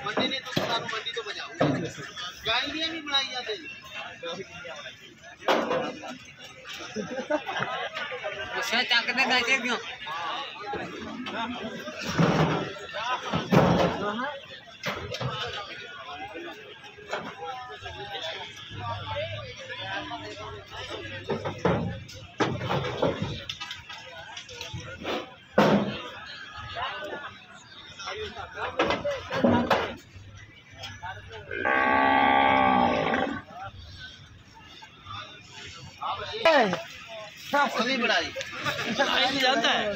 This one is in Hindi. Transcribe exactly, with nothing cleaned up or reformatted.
मंडी ने तो सारू मंडी तो बजाओ गाइडियां नहीं बनाई जाते उससे ताकत है गाइडे क्यों नहीं बढ़ाई नहीं जानता है